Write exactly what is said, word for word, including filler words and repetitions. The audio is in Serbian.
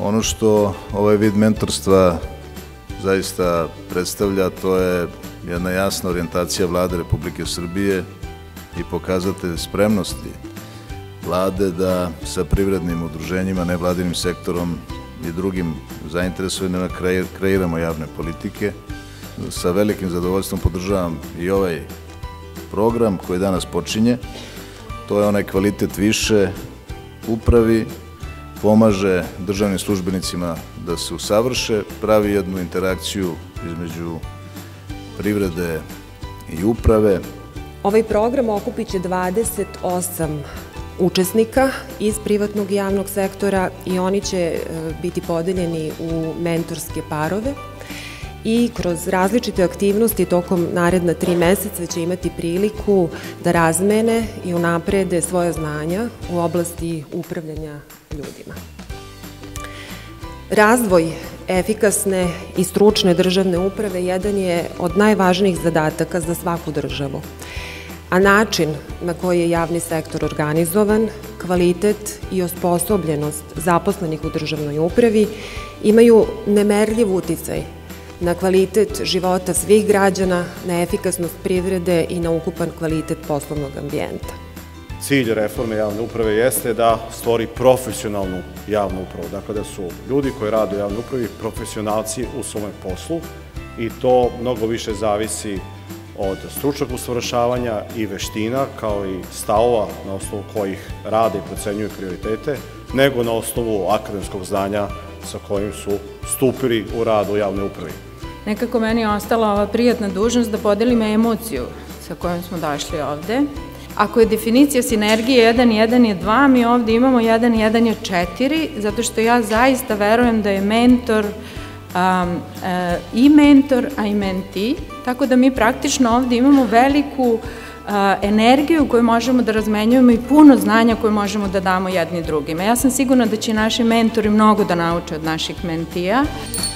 Ono što ovaj vid mentorstva zaista predstavlja, to je jedna jasna orijentacija Vlade Republike Srbije i pokazatelj spremnosti Vlade da sa privrednim udruženjima, nevladinim sektorom i drugim zainteresovanima kreiramo javne politike. Sa velikim zadovoljstvom podržavam i ovaj program koji danas počinje. To je onaj kvalitet više upravi, pomaže državnim službenicima da se usavrše, pravi jednu interakciju između privrede i uprave. Ovaj program okupit će dvadeset osam učesnika iz privatnog i javnog sektora i oni će biti podeljeni u mentorske parove i kroz različite aktivnosti tokom naredna tri meseca će imati priliku da razmene i unaprede svoja znanja u oblasti upravljanja ljudima. Razvoj efikasne i stručne državne uprave jedan je od najvažnijih zadataka za svaku državu, a način na koji je javni sektor organizovan, kvalitet i osposobljenost zaposlenih u državnoj upravi imaju nemerljiv uticaj na kvalitet života svih građana, na efikasnost privrede i na ukupan kvalitet poslovnog ambijenta. Cilj reforme javne uprave jeste da stvori profesionalnu javnu upravu, dakle da su ljudi koji rade u javnoj upravi profesionalci u svome poslu i to mnogo više zavisi od stručnog usavršavanja i veština, kao i stavova na osnovu kojih rade i procenjuju prioritete, nego na osnovu akademskog znanja sa kojim su stupili u rad u javnoj upravi. Nekako meni je ostala ova prijatna dužnost da podelim emociju sa kojom smo došli ovde. Ako je definicija sinergije jedan i jedan je dva, mi ovde imamo jedan i jedan je četiri, zato što ja zaista verujem da je mentor i mentor, a i menti, tako da mi praktično ovde imamo veliku energiju koju možemo da razmenjujemo i puno znanja koje možemo da damo jedni drugima. Ja sam sigurna da će naši mentori mnogo da nauče od naših mentija.